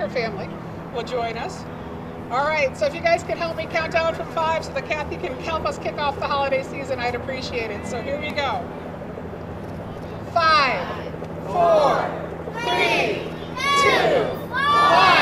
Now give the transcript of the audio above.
her family will join us. All right, so if you guys can help me count down from 5 so that Kathy can help us kick off the holiday season, I'd appreciate it. So here we go. 5, 4, 3, 2, 1.